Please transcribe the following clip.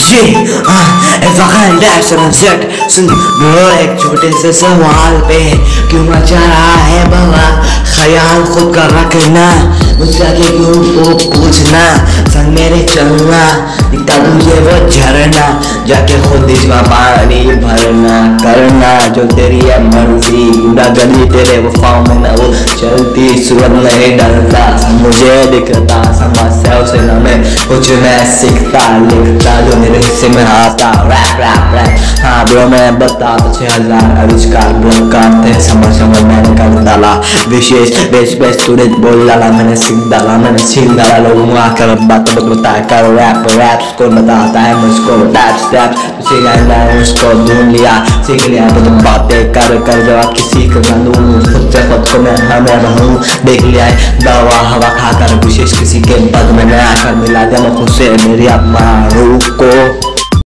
जी इस वक्त डैक्सन सेट सुन ब्रो, एक छोटे से सवाल पे क्यों मचा रहा है बवा, ख्याल खुद का रखना, मुझसे आगे क्यों तो पूछना, संग मेरे चलना, दिखता तुझे वो झरना, जाके खुद इसमें पानी भरना, करना जो तेरी है मर्जी, पूरा गली तेरे वफाओं में ना वो चलती, सूरत नहीं डरता, मुझे दिखता, समस्या से ना मैं कुछ मैं सीखता लिखता, जो मेरे हिस्से में आता, रैप रैप रैप। हाँ ब्रो मैं बता 6000 आविष्कार ब्लॉक करते समझ मैंने कर डाला, विशेष बेस बेस तूने बोल डाला, मैंने सीख डाला, मैंने सीख डाला, लोगों को आकर बात बता कर रैप रैप को बताता है मुझको, टैप टैप सीख आया उसको ढूंढ लिया, सीख लिया तो तुम बातें कर कर जो आपकी सीख ना दूँ, खुद से खुद को मैं हमें रहूँ, देख लिया है दवा हवा खाकर, विशेष किसी के पद में मैं आकर मिला दिया मैं खुद से मेरी आत्मा रूह को।